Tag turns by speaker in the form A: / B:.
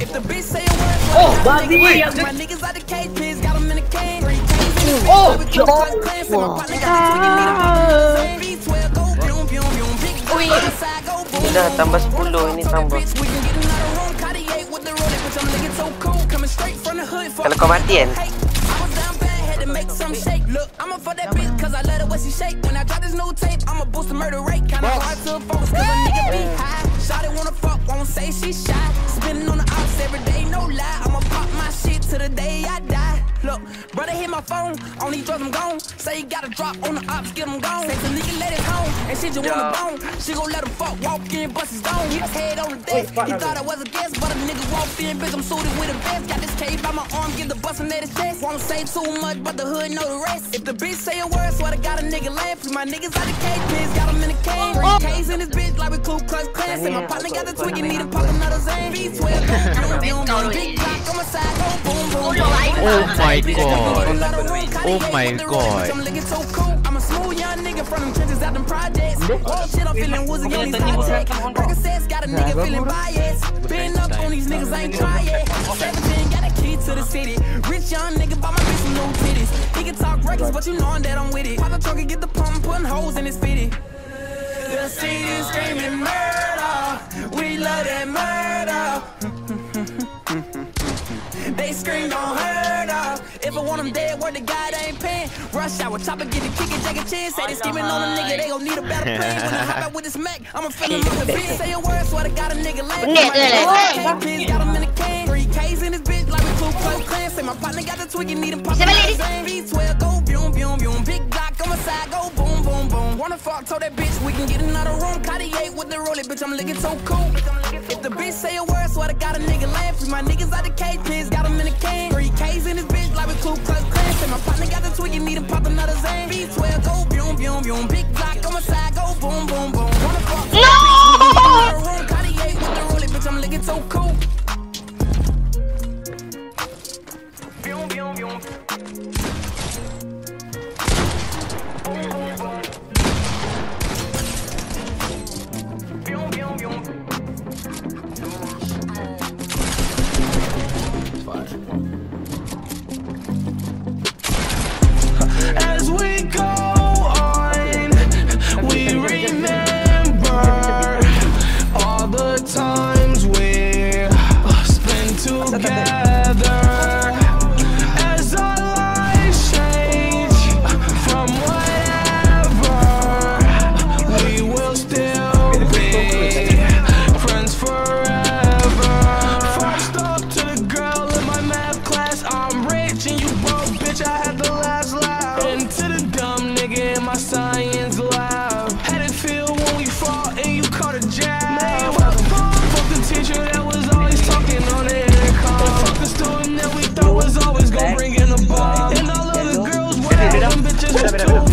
A: Oh, babi! Oh,
B: Uy! Hindi na, tambah 10. Ini tambah. Kalau kau mati kan?
C: Make some shake. Look, I'ma fuck that bitch cause I let her when she shake. When I drop this new tape, I'ma boost the murder rate. Kinda hard to focus cause a nigga be high. Shawty wanna fuck, won't say she shy. Spinning on the ops every day, no lie. I'ma pop my shit till the day I die. Look, brother hit my phone, on these drugs I'm gone. Say you gotta drop on the ops, get him gone. Say the nigga let it home, and she just wanna bone. She gon' let him fuck, walk in, bust his dome. His head on the desk, he thought I was a guest. But a nigga walked in, bitch, I'm suited with a vest. Got this cave by my arm, give the bustin' at his chest. Won't say too much, but the hood know the rest. If the bitch say a word, swear to God a nigga laugh. Free my niggas out the cage, pigs, got him in the cage. K's in this bitch like we Ku Klux Klan. Say my partner got the twig, need to pop another Zane. V12, big clock on my side, go boom, boom, boom.
D: Oh my god. Oh my god.
C: I'm a smooth young nigga from them trenches out them projects. All shit I'm feeling woozy on these high tech. Percocets got a nigga feeling biased. Been up on these niggas, ain't try yet. 17 got a key to the city. Rich young nigga buy my bitch some new titties. He can talk reckless, but you know that I'm with it. Pop the trunk and get the pump, putting holes in his fitty. The city screaming murder. We love that murder. They scream, don't hurt us. If I want them dead, word to God, I ain't paying. Rush hour, chopper, get the kick and Jackie Chan. Say they scheming on a nigga, they gon' need a better plan. When I hop out with this Mac, I'ma fill him up the bitch. Say a word, so I got a nigga laugh. Got him in the can. 3K's in this bitch like we Ku Klux Klan. Say my partner got the twig and need him pop. V12, go boom, boom, boom. Big Glock on my side, go boom, boom, boom. Wanna fuck, told that bitch we can get another room. Cartier with the rollie, bitch, I'm looking so cool. If the bitch say a word, so I got a nigga laugh. Free my niggas out the cage, pigs, got him in the can. 3K's in this bitch like we Ku Klux Klan. Say my partner got the twig and need him pop another Zane. V12, go boom, boom, boom. Big Glock on my side, go boom, boom, boom. Wanna fuck, told that bitch we can get another room. Cartier with the rollie, bitch, I'm looking so cool. Boom, boom, boom.
E: As we go on, we remember all the times we spent together. As our lives change from whatever, we will still be friends forever. First up to the girl in my math class, I'm rich and you broke, bitch, I had the last laugh. And to the dumb nigga in my science lab, had it feel when we fought and you caught a jab. Fuck the teacher that was always talking on the intercom. Fuck the student that we thought was always gonna bring in the bomb. And all of the girls were them bitches was too